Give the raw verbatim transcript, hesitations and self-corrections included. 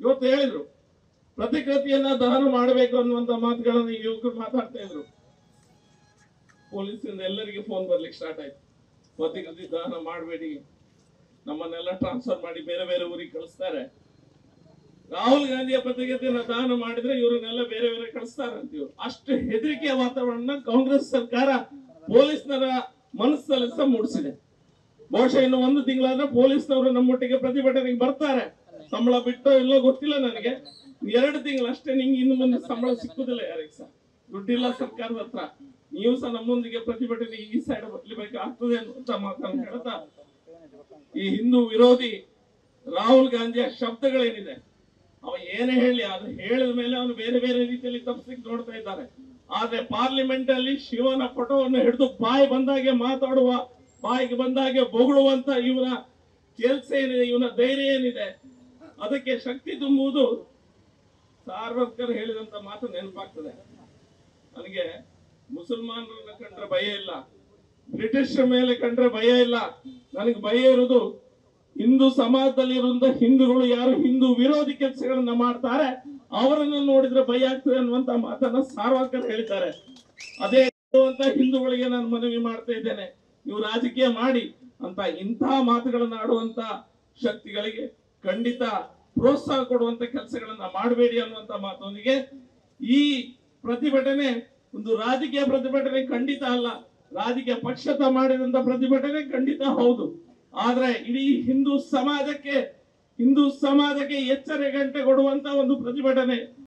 ಇವತ್ತು ಹೇಳಿದ್ರು ಪ್ರತಿಕೃತಿಯನ್ನ ದಹನ ಮಾಡಬೇಕು ಅನ್ನುವಂತ ಮಾತುಗಳನ್ನು ಯುವಕರು ಮಾತಾಡ್ತಾ ಇದ್ರು. ಪೊಲೀಸರಿಂದ ಎಲ್ಲರಿಗೆ ಫೋನ್ ಬರ್ಲಿಕ್ಕೆ ಸ್ಟಾರ್ಟ್ ಆಯ್ತು, ಪ್ರತಿಕೃತಿ ದಹನ ಮಾಡಬೇಡಿ, ನಮ್ಮನ್ನೆಲ್ಲ ಟ್ರಾನ್ಸ್ಫರ್ ಮಾಡಿ ಬೇರೆ ಬೇರೆ ಊರಿಗೆ ಕಳಿಸ್ತಾರೆ. ರಾಹುಲ್ ಗಾಂಧಿಯ ಪ್ರತಿಕೃತಿಯನ್ನ ದಹನ ಮಾಡಿದ್ರೆ ಇವರನ್ನೆಲ್ಲ ಬೇರೆ ಬೇರೆ ಕಳಿಸ್ತಾರೆ ಅಂತೀವಿ. ಅಷ್ಟು ಹೆದರಿಕೆಯ ವಾತಾವರಣ ಕಾಂಗ್ರೆಸ್ ಸರ್ಕಾರ ಪೊಲೀಸ್ನರ ಮನಸ್ಸಲ್ಲಿ ಸಹ ಮೂಡಿಸಿದೆ. ಬಹುಶಃ ಇನ್ನು ಒಂದು ತಿಂಗಳಾದ್ರೆ ಪೊಲೀಸ್ನವರು ನಮ್ಮೊಟ್ಟಿಗೆ ಪ್ರತಿಭಟನೆಗೆ ಬರ್ತಾರೆ. ಸಂಬಳ ಬಿಟ್ಟೋ ಇಲ್ಲೋ ಗೊತ್ತಿಲ್ಲ ನನಗೆ. ಎರಡು ತಿಂಗಳಷ್ಟೇ, ನಿಂಗೆ ಇನ್ನು ಮುಂದೆ ಸಂಬಳ ಸಿಕ್ಕುದಿಲ್ಲ ಯಾರಿಗೆ ಸಹ, ದುಡ್ಡಿಲ್ಲ ಸರ್ಕಾರದ ಹತ್ರ. ನೀವು ಸಹ ನಮ್ಮೊಂದಿಗೆ ಪ್ರತಿಭಟನೆಗೆ ಈ ಸೈಡ್ ಬರ್ಲಿಬೇಕಾಗ್ತದೆ ಅಂತ ಮಾತನ್ನು ಹೇಳ್ತಾ, ಈ ಹಿಂದೂ ವಿರೋಧಿ ರಾಹುಲ್ ಗಾಂಧಿಯ ಶಬ್ದಗಳೇನಿದೆ, ಅವ ಏನೇ ಹೇಳಿ ಅದು ಹೇಳಿದ ಮೇಲೆ ಅವನು ಬೇರೆ ಬೇರೆ ರೀತಿಯಲ್ಲಿ ತಪ್ಪಿಸ್ಲಿಕ್ಕೆ ನೋಡ್ತಾ ಇದ್ದಾರೆ. ಆದ್ರೆ ಪಾರ್ಲಿಮೆಂಟ್ ಅಲ್ಲಿ ಶಿವನ ಫೋಟೋವನ್ನು ಹಿಡಿದು ಬಾಯಿ ಬಂದಾಗೆ ಮಾತಾಡುವ, ಬಾಯಿಗೆ ಬಂದಾಗೆ ಬೊಗಳುವಂತ ಇವನ ಕೆಲಸ ಏನಿದೆ, ಇವನ ಧೈರ್ಯ ಏನಿದೆ, ಅದಕ್ಕೆ ಶಕ್ತಿ ತುಂಬುವುದು ಸಾರ್ವರ್ಕರ್ ಹೇಳಿದಂತ ಮಾತು ನೆನಪಾಗ್ತದೆ ನನಗೆ. ಮುಸಲ್ಮಾನರನ್ನ ಕಂಡ್ರೆ ಭಯ ಇಲ್ಲ, ಬ್ರಿಟಿಷ್ ಮೇಲೆ ಕಂಡ್ರೆ ಭಯ ಇಲ್ಲ, ನನಗೆ ಭಯ ಇರುವುದು ಹಿಂದೂ ಸಮಾಜದಲ್ಲಿ ಇರುವಂತ ಹಿಂದೂಗಳು ಯಾರು ಹಿಂದೂ ವಿರೋಧಿ ಕೆಲಸಗಳನ್ನ ಮಾಡ್ತಾರೆ ಅವರನ್ನು ನೋಡಿದ್ರೆ ಭಯ ಆಗ್ತದೆ ಅನ್ನುವಂತ ಮಾತನ್ನ ಸಾರ್ವರ್ಕರ್ ಹೇಳಿದ್ದಾರೆ. ಅದೇ ಹಿಂದೂಗಳಿಗೆ ನಾನು ಮನವಿ ಮಾಡ್ತಾ ಇದ್ದೇನೆ, ನೀವು ರಾಜಕೀಯ ಮಾಡಿ ಅಂತ ಇಂತಹ ಮಾತುಗಳನ್ನ ಆಡುವಂತ ಶಕ್ತಿಗಳಿಗೆ ಖಂಡಿತ ಪ್ರೋತ್ಸಾಹ ಕೊಡುವಂತ ಕೆಲಸಗಳನ್ನ ಮಾಡಬೇಡಿ ಅನ್ನುವಂತ ಮಾತೊಂದಿಗೆ ಈ ಪ್ರತಿಭಟನೆ ಒಂದು ರಾಜಕೀಯ ಪ್ರತಿಭಟನೆ ಖಂಡಿತ ಅಲ್ಲ, ರಾಜಕೀಯ ಪಕ್ಷತ ಮಾಡಿದಂತ ಪ್ರತಿಭಟನೆ ಖಂಡಿತ ಹೌದು. ಆದ್ರೆ ಇಡೀ ಹಿಂದೂ ಸಮಾಜಕ್ಕೆ ಹಿಂದೂ ಸಮಾಜಕ್ಕೆ ಎಚ್ಚರಿಕೆ ಗಂಟೆ ಕೊಡುವಂತ ಒಂದು ಪ್ರತಿಭಟನೆ.